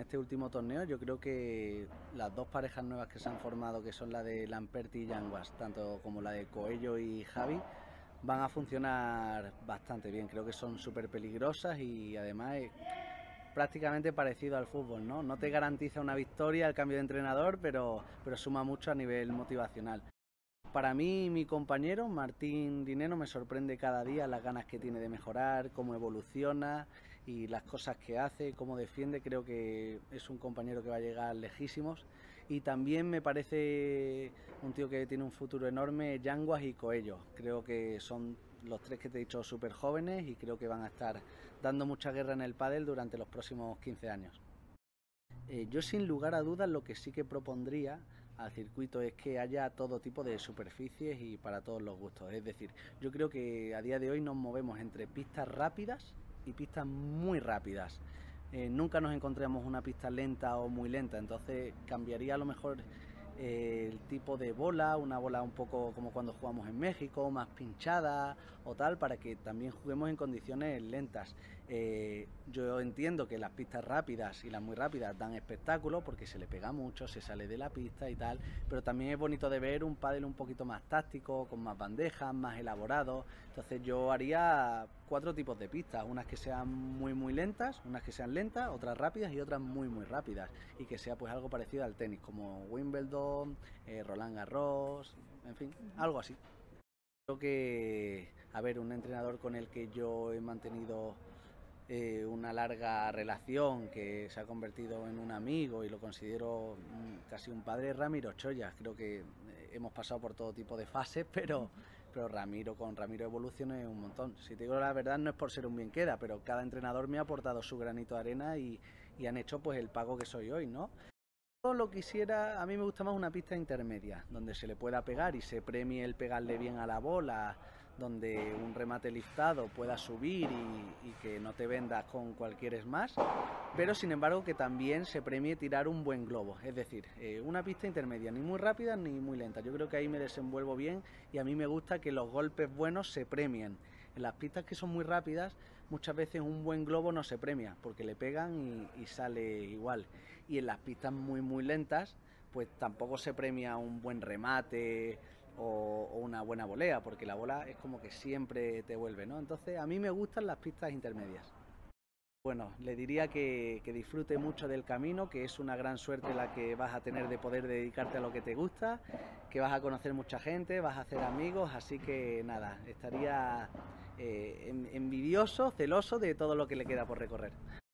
este último torneo. Yo creo que las dos parejas nuevas que se han formado, que son la de Lamperti y Yanguas, tanto como la de Coello y Javi, van a funcionar bastante bien. Creo que son súper peligrosas y además es prácticamente parecido al fútbol, ¿no? No te garantiza una victoria el cambio de entrenador, pero suma mucho a nivel motivacional. Para mí, mi compañero Martín Dineno me sorprende cada día las ganas que tiene de mejorar, cómo evoluciona y las cosas que hace, cómo defiende. Creo que es un compañero que va a llegar lejísimos. Y también me parece un tío que tiene un futuro enorme, Yanguas y Coello. Creo que son los tres que te he dicho súper jóvenes y creo que van a estar dando mucha guerra en el pádel durante los próximos 15 años. Yo sin lugar a dudas lo que sí que propondría al circuito es que haya todo tipo de superficies y para todos los gustos. Es decir, yo creo que a día de hoy nos movemos entre pistas rápidas y pistas muy rápidas. Nunca nos encontramos una pista lenta o muy lenta, entonces cambiaría a lo mejor el tipo de bola, una bola un poco como cuando jugamos en México, más pinchada o tal, para que también juguemos en condiciones lentas. Yo entiendo que las pistas rápidas y las muy rápidas dan espectáculo porque se le pega mucho, se sale de la pista y tal, pero también es bonito de ver un pádel un poquito más táctico, con más bandejas, más elaborado. Entonces yo haría 4 tipos de pistas, unas que sean muy lentas, unas que sean lentas, otras rápidas y otras muy rápidas, y que sea pues algo parecido al tenis, como Wimbledon, Roland Garros, en fin, algo así. Creo que, a ver, un entrenador con el que yo he mantenido una larga relación, que se ha convertido en un amigo y lo considero casi un padre, Ramiro Chollas. Creo que hemos pasado por todo tipo de fases, pero con Ramiro evolucioné un montón. Si te digo la verdad, no es por ser un bien queda, pero cada entrenador me ha aportado su granito de arena y han hecho pues el pago que soy hoy, ¿no? Lo quisiera, a mí me gusta más una pista intermedia, donde se le pueda pegar y se premie el pegarle bien a la bola, donde un remate listado pueda subir y que no te vendas con cualquier smash, pero sin embargo que también se premie tirar un buen globo, es decir, una pista intermedia, ni muy rápida ni muy lenta. Yo creo que ahí me desenvuelvo bien y a mí me gusta que los golpes buenos se premien. En las pistas que son muy rápidas, muchas veces un buen globo no se premia porque le pegan y sale igual. Y en las pistas muy lentas, pues tampoco se premia un buen remate o una buena volea, porque la bola es como que siempre te vuelve, ¿no? Entonces a mí me gustan las pistas intermedias. Bueno, le diría que disfrute mucho del camino, que es una gran suerte la que vas a tener de poder dedicarte a lo que te gusta, que vas a conocer mucha gente, vas a hacer amigos, así que nada, estaría envidioso, celoso de todo lo que le queda por recorrer.